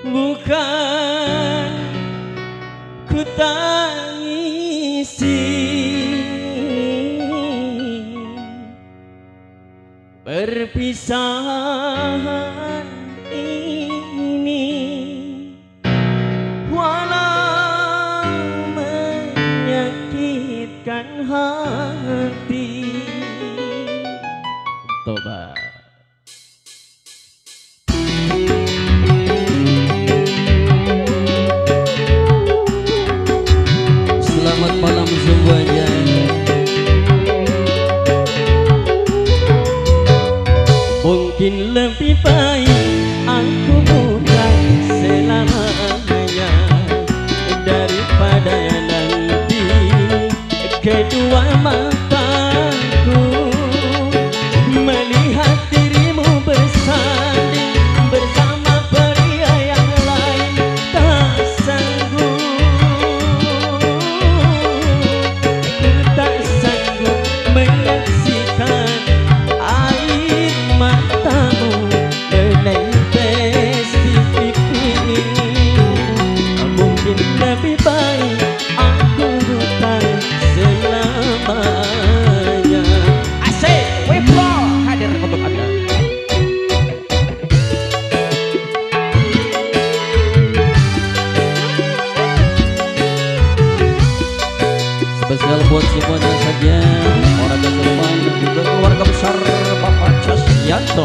bukan ku tangisi perpisahan ini, walau menyakitkan hati. Tobat. Selamat malam semuanya. Mungkin lebih baik aku bukan selamanya daripada nanti kedua mataku melihat dirimu bersanding bersama pria yang lain. Tak sanggup, ku tak sanggup menyaksikan air matamu menetes di pipi. Mungkin lebih baik aku bukan selamanya. Asik, Wipro hadir untuk Anda. Spesial buat semuanya saja, orang Kesulman dan juga keluarga besar Bapak Casyanto.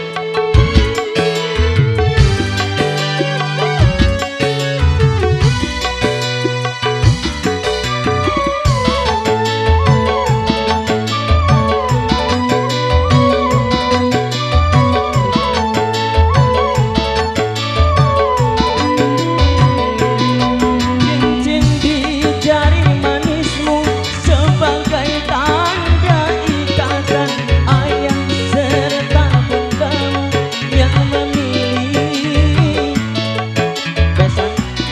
Cincin di jari manismu sebagai tanda ikatan ayah serta bundamu yang memilih besan.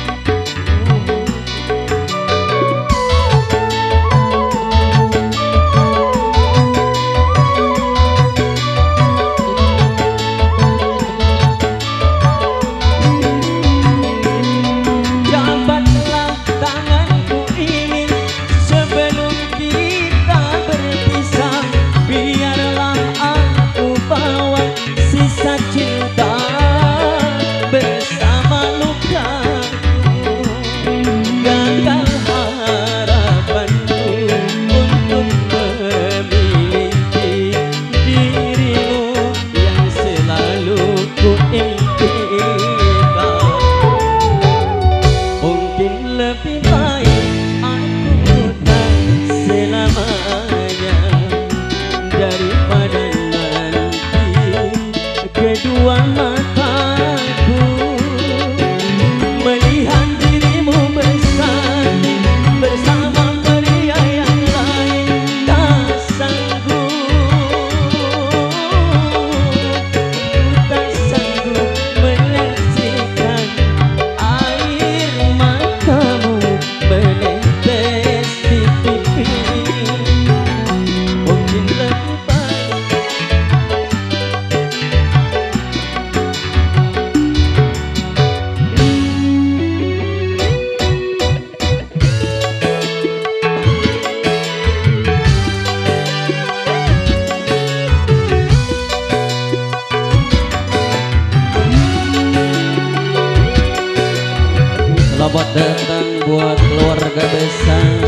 Jabatlah tanganku ini sebelum kita berpisah. Biarlah aku bawa sisa cinta bersama lukaku. Gagal harapanku untuk memiliki dirimu yang selalu ku impikan. Mungkin lebih baik aku bukan selamanya daripada nanti kedua mataku melihat dirimu bersanding bersama pria yang lain. Tak sanggup, tak sanggup menyaksikan air matamu menetes di pipi. Mungkin lebih baik selamat datang buat keluarga besar.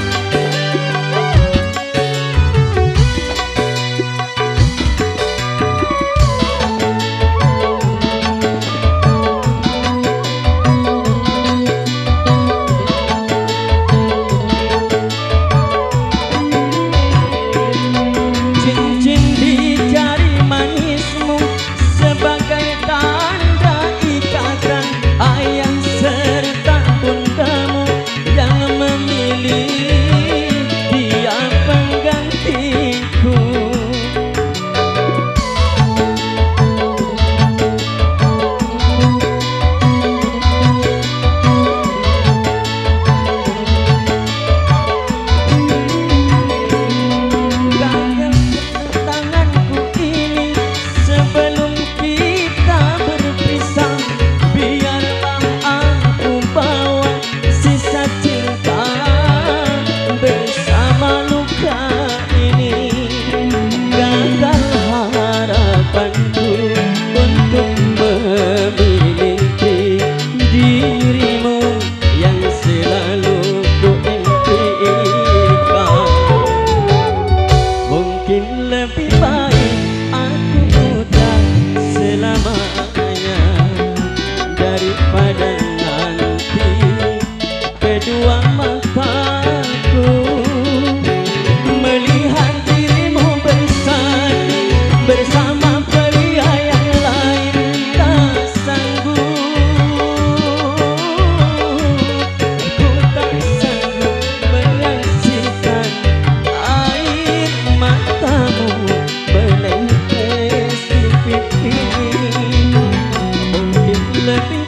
Cincin di jari manismu sebagai tanda ikatan ayah serta bundamu lebih